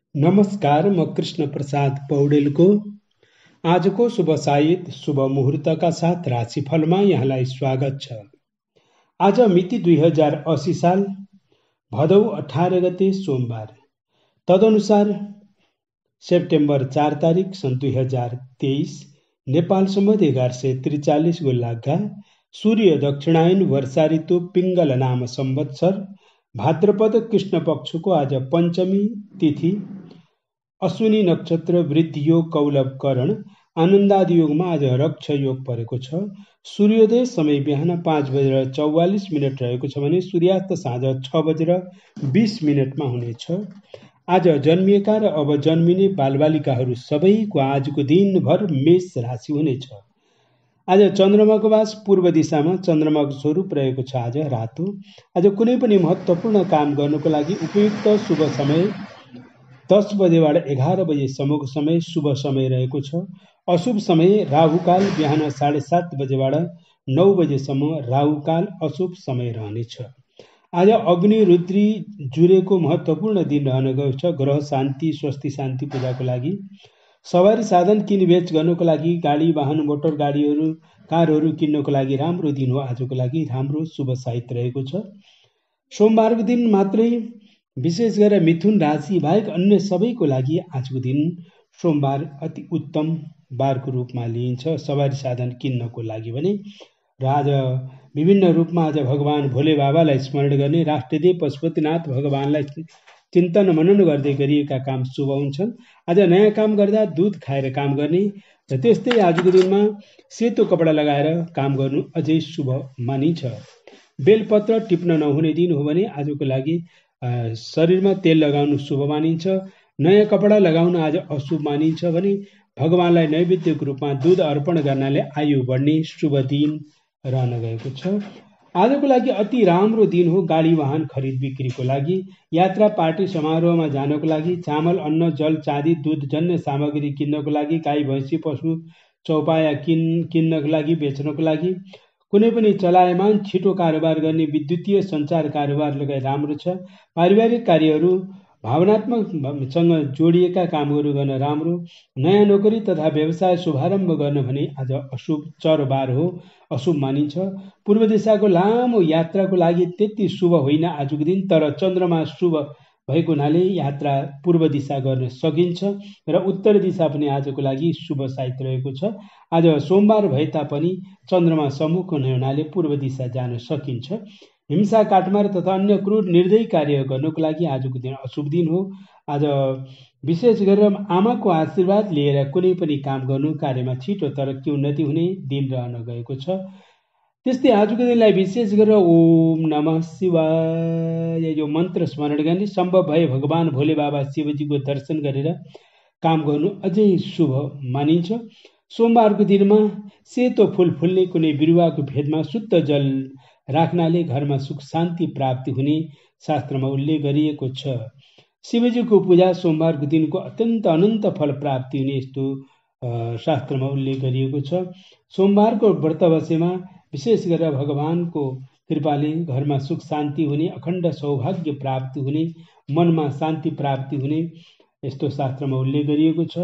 नमस्कार, म कृष्ण प्रसाद पौडेलको आजको शुभ साहित्य शुभ मुहुर्तका साथ राशिफलमा यहाँलाई स्वागत छ। आज मिति 2080 साल भदौ 18 गते सोमबार, तदनुसार सेप्टेम्बर 4 तारिक सन् 2023 नेपाल सम्वत 1143 गो लाग्गा, सूर्य दक्षिणायन वर्षा ऋतु पिङ्गल नाम संवत्सर भाद्रपद कृष्ण पक्षको आज पञ्चमी तिथि, अश्विनी नक्षत्र वृद्धि योग कौलव करण आनन्दादि योगमा आज रक्ष योग परेको छ। सूर्योदय समय बिहान 5:44 रहेको छ भने सूर्यास्त साँझ 6:20 हुनेछ। आज जन्मिएका र अब जन्मिने बालबालिकाहरू सबैको आजको दिनभर मेष राशि हुनेछ। आज चन्द्रमाको वास पूर्व दिशामा, चन्द्रमाको स्वरूप रहेको छ आज रातो। आज कुनै पनि महत्त्वपूर्ण काम गर्नको लागि उपयुक्त शुभ समय 10 बजेबाट 11 बजेसम्मको समय शुभ समय रहेको छ। अशुभ समय राहुकाल बिहान 7:30 बजेबाट 9 बजेसम्म राहुकाल अशुभ समय रहनेछ। आज अग्नि रुद्री जुरेको महत्त्वपूर्ण दिन रहन गएको छ। ग्रह शान्ति स्वस्ति शान्ति पूजाको लागि, सवारी साधन किनबेच गर्नको लागि, गाडी वाहन मोटर गाडीहरू कारहरू किन्नको लागि राम्रो दिन हो। आजको लागि राम्रो शुभ साहित्य रहेको छ। सोमबारको दिन मात्रै विशेष गरेर मिथुन राशि बाहेक अन्य सबैको लागि आजको दिन सोमबार अति उत्तम बारको रूपमा लिइन्छ सवारी साधन किन्नको लागि भने। र आज विभिन्न रूपमा आज भगवान भोले बाबालाई स्मरण गर्ने, राष्ट्रदेव पशुपतिनाथ भगवानलाई चिन्तन मनन गर्दै गरिएका काम शुभ हुन्छन्। आज नयाँ काम गर्दा दुध खाएर काम गर्ने र त्यस्तै आजको दिनमा सेतो कपडा लगाएर काम गर्नु अझै शुभ मानिन्छ। बेलपत्र टिप्न नहुने दिन हो भने आजको लागि शरीरमा तेल लगाउनु शुभ मानिन्छ। नयाँ कपडा लगाउन आज अशुभ मानिन्छ भने भगवानलाई नैवेद्यको रूपमा दूध अर्पण गर्नाले आयु बढ्ने शुभ दिन रहन गएको छ। आजको लागि अति राम्रो दिन हो गाडी वाहन खरिद बिक्रीको लागि, यात्रा पार्टी समारोहमा जानको लागि, चामल अन्न जल चाँदी दूध जन्य सामग्री किन्नको लागि, गाई भैँसी पशु चौपाया किन्नको लागि बेच्नको लागि, कुनै पनि चलायमान छिटो कारोबार गर्ने विद्युतीय सञ्चार कारोबार लगायत राम्रो छ। पारिवारिक कार्यहरू भावनात्मकसँग जोडिएका कामहरू गर्न राम्रो। नयाँ नोकरी तथा व्यवसाय शुभारम्भ गर्न भने आज अशुभ चरबार हो, अशुभ मानिन्छ। पूर्व दिशाको लामो यात्राको लागि त्यति शुभ होइन आजको दिन, तर चन्द्रमा शुभ भएको हुनाले यात्रा पूर्व दिशा गर्न सकिन्छ र उत्तर दिशा पनि आजको लागि शुभ साहित्य रहेको छ। आज सोमबार भए तापनि चन्द्रमा सम्मुख हुने हुनाले पूर्व दिशा जान सकिन्छ। हिंसा काटमार तथा अन्य क्रूर निर्दयी कार्य गर्नको लागि आजको दिन अशुभ दिन हो। आज विशेष गरेर आमाको आशीर्वाद लिएर कुनै पनि काम गर्नु कार्यमा छिटो तरक्की उन्नति हुने दिन रहन गएको छ। त्यस्तै आजको दिनलाई विशेष गरेर ओम नमः शिवाय यो मन्त्र स्मरण गर्ने, सम्भव भए भगवान भोले बाबा शिवजीको दर्शन गरेर काम गर्नु अझै शुभ मानिन्छ। सोमबारको दिनमा सेतो फुल फुल्ने कुनै बिरुवाको फेदमा शुद्ध जल राख्नाले घरमा सुख शान्ति प्राप्ति हुने शास्त्रमा उल्लेख गरिएको छ। शिवजीको पूजा सोमबारको दिनको अत्यन्त अनन्त फल प्राप्ति हुने यस्तो शास्त्रमा उल्लेख गरिएको छ। सोमबारको व्रत बसेमा विशेष गरेर भगवानको कृपाले घरमा सुख शान्ति हुने, अखण्ड सौभाग्य प्राप्ति हुने, मनमा शान्ति प्राप्ति हुने यस्तो शास्त्रमा उल्लेख गरिएको छ।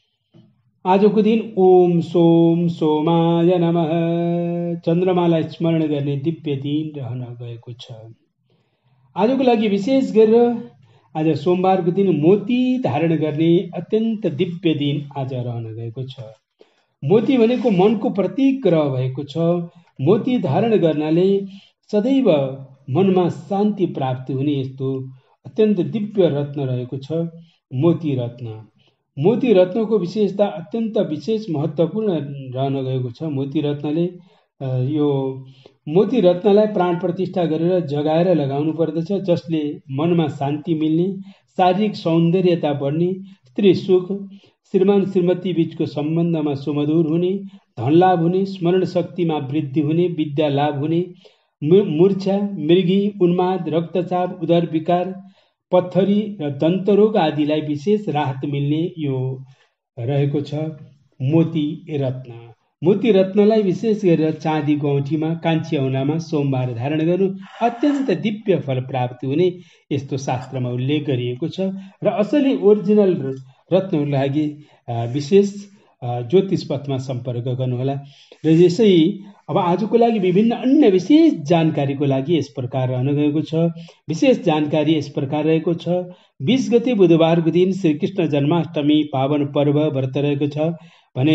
आजको दिन ओम सोम सोमाय नमः चन्द्रमालाई स्मरण गर्ने दिव्य दिन रहन गएको छ। आजको लागि विशेष गरेर आज सोमबारको दिन मोती धारण गर्ने अत्यन्त दिव्य दिन आज रहन गएको छ। मोती भनेको मनको प्रतीक ग्रह भएको छ। मोती धारण गर्नाले सदैव मनमा शान्ति प्राप्ति हुने यस्तो अत्यन्त दिव्य रत्न रहेको छ मोती रत्न। मोती रत्नको विशेषता अत्यन्त विशेष महत्त्वपूर्ण रहन गएको छ। मोती रत्नले यो मोती रत्नलाई प्राण प्रतिष्ठा गरेर जगाएर लगाउनु पर्दछ, जसले मनमा शान्ति मिल्ने, शारीरिक सौन्दर्यता बढ्ने, स्त्री सुख, श्रीमान श्रीमती बीचको सम्बन्धमा सुमधुर हुने, धन लाभ हुने, स्मरण शक्तिमा वृद्धि हुने, विद्या लाभ हुने, मूर्छा, मृगी, उन्माद, रक्तचाप, उदर विकार, पत्थरी र दन्तरोग आदिलाई विशेष राहत मिल्ने यो रहेको छ मोती रत्न। मोती रत्नलाई विशेष गरेर चाँदीको औँठीमा कान्छी औँलामा सोमबार धारण गर्नु अत्यन्त दिव्य फल प्राप्ति हुने यस्तो शास्त्रमा उल्लेख गरिएको छ। र असली ओरिजिनल रत्नहरूको लागि विशेष ज्योतिष पथमा सम्पर्क गर्नुहोला। र यसै अब आजको लागि विभिन्न अन्य विशेष जानकारीको लागि यस प्रकार रहन गएको छ। विशेष जानकारी यस प्रकार रहेको छ। 20 गते बुधबारको दिन श्रीकृष्ण जन्माष्टमी पावन पर्व व्रत रहेको छ भने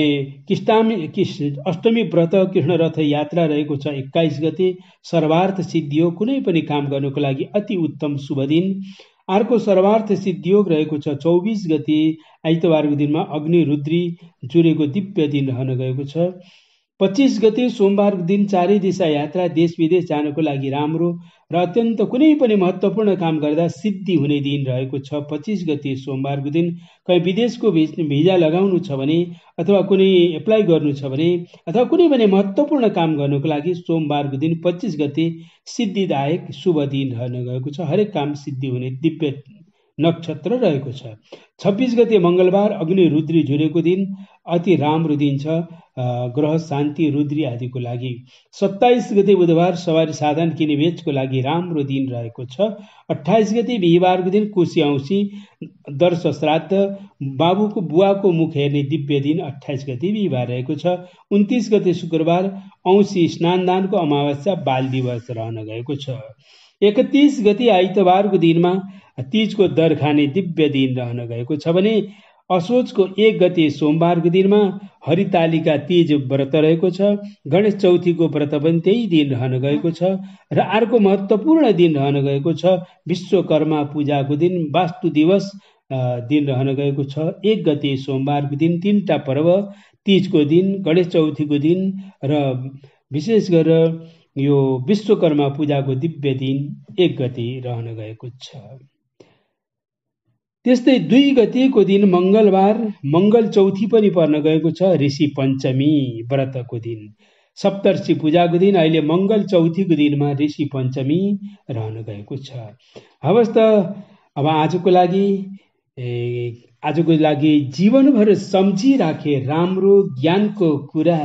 अष्टमी व्रत कृष्ण रथ यात्रा रहेको छ। 21 गते सर्वार्थ सिद्धियोग कुनै पनि काम गर्नुको लागि अति उत्तम शुभ दिन। अर्को सर्वार्थ सिद्धियोग रहेको छ 24 गते आइतबारको दिनमा अग्नि रुद्री जुरेको दिव्य दिन रहन गएको छ। 25 गते सोमबारको दिन चारै दिशा यात्रा देश विदेश जानको लागि राम्रो र अत्यन्त कुनै पनि महत्त्वपूर्ण काम गर्दा सिद्धि हुने दिन रहेको छ। 25 गते सोमबारको दिन कहीँ विदेशको भिजा लगाउनु छ भने अथवा कुनै एप्लाई गर्नु छ भने अथवा कुनै पनि महत्त्वपूर्ण काम गर्नुको लागि सोमबारको दिन 25 गते सिद्धिदायक शुभ दिन रहन गएको छ। हरेक काम सिद्धि हुने दिव्य नक्षत्र रहेको छ। 26 गते मङ्गलबार अग्नि रुद्री जुरेको दिन अति राम्रो दिन छ ग्रह शान्ति रुद्री आदिको लागि। 27 गते बुधबार सवारी साधन किने बेचको लागि राम्रो दिन रहेको छ। 28 गते बिहिबारको दिन कोशी औँसी दर्श श्राद्ध बाबुको बुवाको मुख हेर्ने दिव्य दिन 28 गते बिहिबार रहेको छ। 29 गते शुक्रबार औँसी स्नानदानको अमावस्या बाल दिवस रहन गएको छ। 31 गते आइतबारको दिनमा तीजको दर खाने दिव्य दिन रहन गएको छ भने असोजको 1 गते सोमबारको दिनमा हरितालिका तीज व्रत रहेको छ। गणेश चौथीको व्रत पनि त्यही दिन रहन गएको छ। र अर्को महत्त्वपूर्ण दिन रहन गएको छ विश्वकर्मा पूजाको दिन वास्तु दिवस दिन रहन गएको छ। 1 गते सोमबारको दिन 3टा पर्व तीजको दिन गणेश चौथीको दिन र विशेष गरेर यो विश्वकर्मा पूजाको दिव्य दिन 1 गते रहन गएको छ। त्यस्तै 2 गतेको दिन मङ्गलबार मङ्गल चौथी पनि पर्न गएको छ। ऋषि पञ्चमी व्रतको दिन सप्तर्षि पूजाको दिन अहिले मङ्गल चौथीको दिनमा ऋषि पञ्चमी रहन गएको छ। हवस् त अब आजको लागि जीवनभर सम्झिराखे राम्रो ज्ञानको कुरा।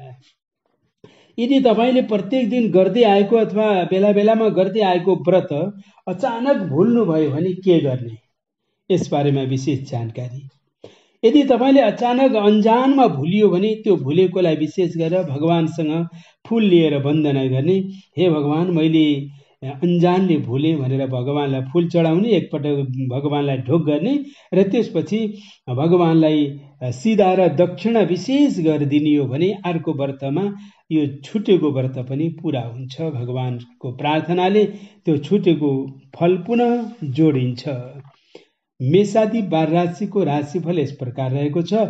यदि तपाईँले प्रत्येक दिन गर्दै आएको अथवा बेला बेलामा गर्दै आएको व्रत अचानक भुल्नुभयो भने के गर्ने, यसबारेमा विशेष जानकारी। यदि तपाईँले अचानक अन्जानमा भुलियो भने त्यो भुलेकोलाई विशेष गरेर भगवानसँग फुल लिएर वन्दना गर्ने। हे भगवान मैले अन्जानले भुले भनेर भगवानलाई फुल चढाउने, एकपटक भगवानलाई ढोक गर्ने र त्यसपछि भगवानलाई सिधा र दक्षिणा विशेष गरिदिने हो भने अर्को व्रतमा यो छुटेको व्रत पनि पुरा हुन्छ। भगवानको प्रार्थनाले त्यो छुटेको फल पुनः जोडिन्छ। मेषादि 12 राशिको राशिफल यस प्रकार रहेको छ।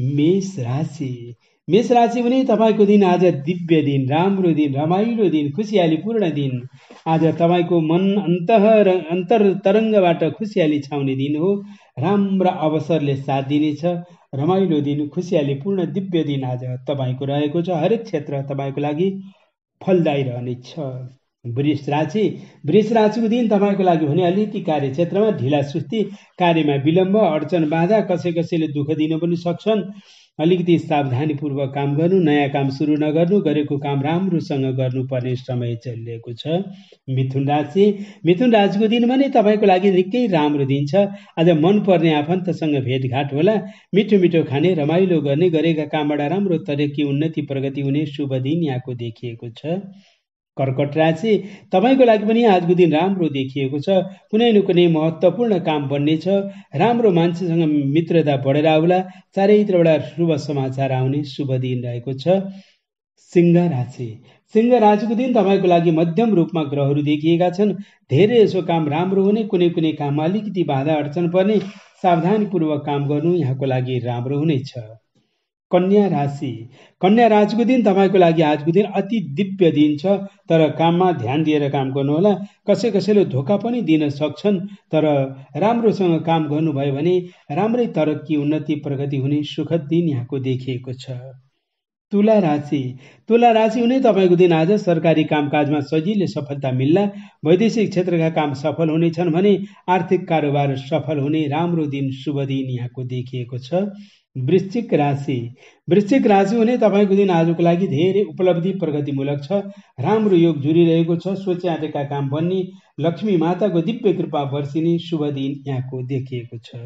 मेष राशि भने तपाईँको दिन आज दिव्य दिन, राम्रो दिन, रमाइलो दिन, खुसियालीपूर्ण दिन। आज तपाईँको मन अन्तरतरङ्गबाट खुसियाली छाउने दिन हो। राम्रा अवसरले साथ दिनेछ। रमाइलो दिन, खुसियालीपूर्ण दिव्य दिन आज तपाईँको रहेको छ। हरेक क्षेत्र तपाईँको लागि फलदायी रहनेछ। वृष राशिको दिन तपाईँको लागि भने अलिकति कार्यक्षेत्रमा ढिला सुस्ती, कार्यमा विलम्ब, अडचन बाधा, कसैले दुःख दिन पनि सक्छन्। अलिकति सावधानीपूर्वक काम गर्नु, नयाँ काम सुरु नगर्नु, गरेको काम राम्रोसँग गर्नुपर्ने समय चलिरहेको छ। मिथुन राशिको दिन भने तपाईँको लागि निकै राम्रो दिन छ। आज मनपर्ने आफन्तसँग भेटघाट होला। मिठो मिठो खाने, रमाइलो गर्ने, गरेका कामबाट राम्रो तरक्की, उन्नति, प्रगति हुने शुभ दिन यहाँको देखिएको छ। कर्कट राशि तपाईँको लागि पनि आजको दिन राम्रो देखिएको छ। कुनै न कुनै महत्त्वपूर्ण काम बन्नेछ। राम्रो मान्छेसँग मित्रता बढेर आउला। चारैतिरबाट शुभ समाचार आउने शुभ दिन रहेको छ। सिंह राशिको दिन तपाईँको लागि मध्यम रूपमा ग्रहहरू देखिएका छन्। धेरै यसो काम राम्रो हुने, कुनै काममा अलिकति बाधा अडचन पर्ने, सावधानीपूर्वक काम गर्नु यहाँको लागि राम्रो हुनेछ। कन्या राशिको दिन तपाईँको लागि आजको दिन अति दिव्य दिन छ। तर काममा ध्यान दिएर काम गर्नुहोला। कसैले धोका पनि दिन सक्छन्। तर राम्रोसँग काम गर्नुभयो भने राम्रै तरक्की, उन्नति, प्रगति हुने सुखद दिन यहाँको देखिएको छ। तुला राशि हुने तपाईँको दिन आज सरकारी कामकाजमा सजिलै सफलता मिल्ला। वैदेशिक क्षेत्रका काम सफल हुनेछन् भने आर्थिक कारोबार सफल हुने राम्रो दिन, शुभ दिन यहाँको देखिएको छ। वृश्चिक राशि हुने तपाईँको दिन आजको लागि धेरै उपलब्धि प्रगतिमूलक छ। राम्रो योग जुरिरहेको छ। सोचे आँटेका काम बन्ने, लक्ष्मी माताको दिव्य कृपा वर्षिने शुभ दिन यहाँको देखिएको छ।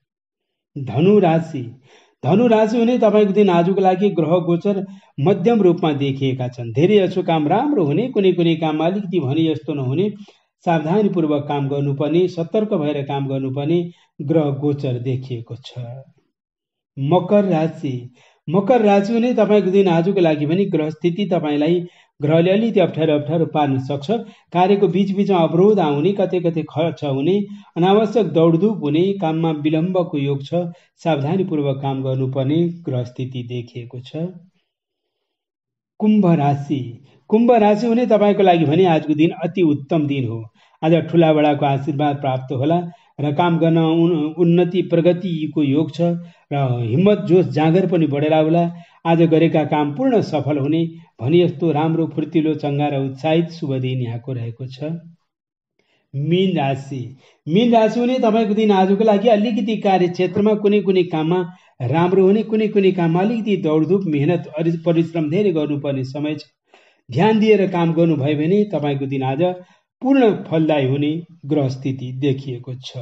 धनु राशि हुने तपाईँको दिन आजको लागि ग्रह गोचर मध्यम रूपमा देखिएका छन्। धेरै अच्छो काम राम्रो हुने, कुनै काममा अलिकति भने जस्तो नहुने, सावधानीपूर्वक काम गर्नुपर्ने, सतर्क भएर काम गर्नुपर्ने ग्रह गोचर देखिएको छ। मकर राशि हुने तपाईँको दिन आजको लागि पनि ग्रह स्थिति तपाईँलाई ग्रहले अलिकति अप्ठ्यारो पार्न सक्छ। कार्यको बीचमा अवरोध आउने, कतै खर्च हुने, अनावश्यक दौडधुप हुने, काममा विलम्बको योग छ। सावधानीपूर्वक काम गर्नुपर्ने ग्रह स्थिति देखिएको छ। कुम्भ राशि हुने तपाईँको लागि भने आजको दिन अति उत्तम दिन हो। आज ठुला बडाको आशीर्वाद प्राप्त होला र काम गर्न उन्नति प्रगतिको योग छ र हिम्मत जोश जाँगर पनि बढेर आउला। आज गरेका काम पूर्ण सफल हुने, भने जस्तो राम्रो फुर्तिलो चङ्गा र उत्साहित शुभ दिन यहाँको रहेको छ। मीन राशि हुने तपाईँको दिन आजको लागि अलिकति कार्यक्षेत्रमा कुनै काममा राम्रो हुने, कुनै काममा अलिकति दौडधुप, मेहनत, परिश्रम धेरै गर्नुपर्ने समय छ। ध्यान दिएर काम गर्नुभयो भने तपाईँको दिन आज पूर्ण फलदायी हुने ग्रह स्थिति देखिएको छ।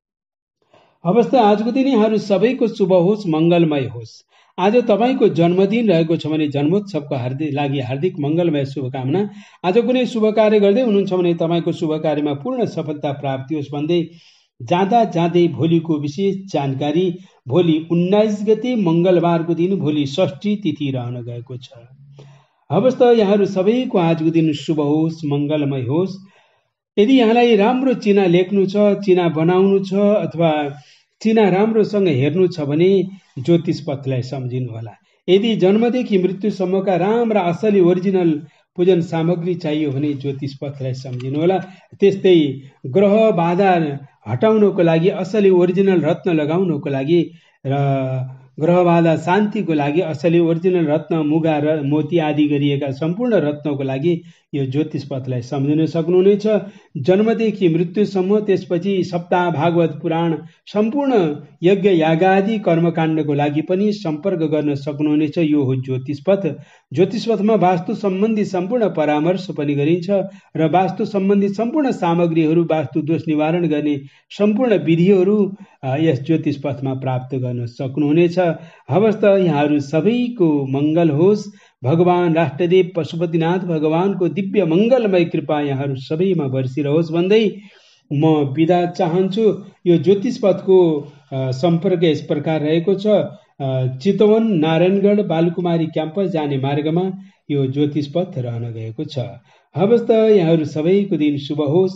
अवश्य आजको दिन यहाँहरू सबैको शुभ होस्, मङ्गलमय होस्। आज तपाईँको जन्मदिन रहेको छ भने जन्मोत्सवको लागि हार्दिक मङ्गलमय शुभकामना। आज कुनै शुभ कार्य गर्दै हुनुहुन्छ भने तपाईँको शुभ कार्यमा पूर्ण सफलता प्राप्ति होस् भन्दै जाँदै भोलिको विशेष जानकारी। भोलि 19 गते मङ्गलबारको दिन, भोलि षष्ठी तिथि रहन गएको छ। अवश्य यहाँहरू सबैको आजको दिन शुभ होस्, मङ्गलमय होस्। यदि यहाँलाई राम्रो चिना लेख्नु छ, चिना बनाउनु छ अथवा चिना राम्रोसँग हेर्नु छ भने ज्योतिष पथलाई सम्झिनु होला। यदि जन्मदेखि मृत्युसम्मका राम्रा असली ओरिजिनल पूजन सामग्री चाहियो भने ज्योतिष पथलाई सम्झिनु होला। त्यस्तै ग्रह बाधा हटाउनको लागि, असली ओरिजिनल रत्न लगाउनको लागि र ग्रह बाधा शान्तिको लागि असली ओरिजिनल रत्न, मुगा र मोती आदि गरिएका सम्पूर्ण रत्नको लागि यो ज्योतिष पथलाई सम्झिन सक्नुहुनेछ। जन्मदेखि मृत्युसम्म, त्यसपछि सप्ताह, भागवत पुराण, सम्पूर्ण यज्ञ यागादि कर्मकाण्डको लागि पनि सम्पर्क गर्न सक्नुहुनेछ। यो हो ज्योतिष पथ। ज्योतिष पथमा वास्तु सम्बन्धी सम्पूर्ण परामर्श पनि गरिन्छ र वास्तु सम्बन्धी सम्पूर्ण सामग्रीहरू, वास्तु दोष निवारण गर्ने सम्पूर्ण विधिहरू यस ज्योतिष पथमा प्राप्त गर्न सक्नुहुनेछ। हवस् त यहाँहरू सबैको मङ्गल होस्। भगवान राष्ट्रदेव पशुपतिनाथ भगवानको दिव्य मङ्गलमय कृपा यहाँहरू सबैमा बर्सिरहोस् भन्दै म बिदा चाहन्छु। यो ज्योतिष पथको सम्पर्क यस प्रकार रहेको छ। चितवन, नारायणगढ, बालकुमारी क्याम्पस जाने मार्गमा यो ज्योतिष पथ रहन गएको छ। हवस् त यहाँहरू सबैको दिन शुभ होस्।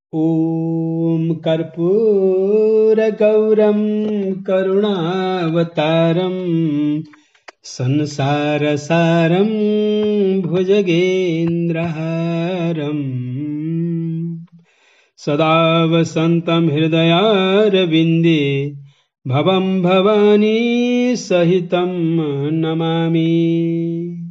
ओम कर्पूर गौरम करुणावतारम संसारसारं भुजगेन्द्रहारं सदा वसन्तं हृदयारविन्दे भवं भवानी सहितं नमामि।